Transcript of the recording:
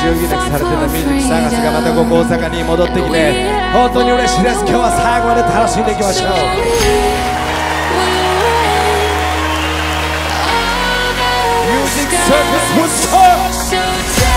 余儀なくされてたミュージックサーガスがまたここ大阪に戻ってきて本当に嬉しいです。今日は最後まで楽しんでいきましょう。ミュージックサーカス